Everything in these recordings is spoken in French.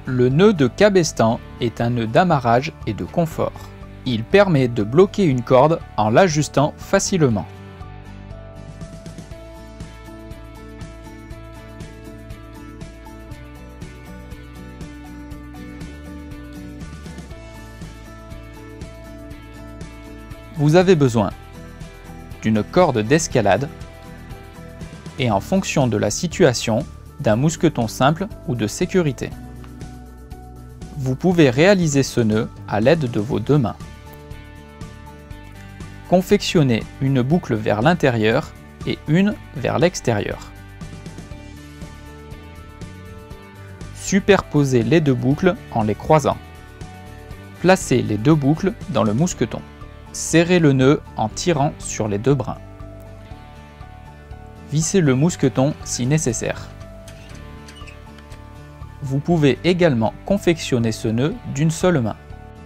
Le nœud de cabestan est un nœud d'amarrage et de confort. Il permet de bloquer une corde en l'ajustant facilement. Vous avez besoin d'une corde d'escalade et en fonction de la situation, d'un mousqueton simple ou de sécurité. Vous pouvez réaliser ce nœud à l'aide de vos deux mains. Confectionnez une boucle vers l'intérieur et une vers l'extérieur. Superposez les deux boucles en les croisant. Placez les deux boucles dans le mousqueton. Serrez le nœud en tirant sur les deux brins. Vissez le mousqueton si nécessaire. Vous pouvez également confectionner ce nœud d'une seule main.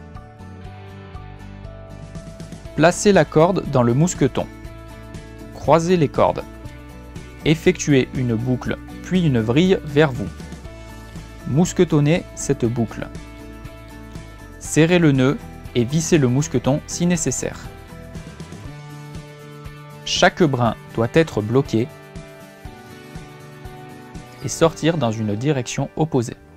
Placez la corde dans le mousqueton. Croisez les cordes. Effectuez une boucle puis une vrille vers vous. Mousquetonnez cette boucle. Serrez le nœud et vissez le mousqueton si nécessaire. Chaque brin doit être bloqué et sortir dans une direction opposée.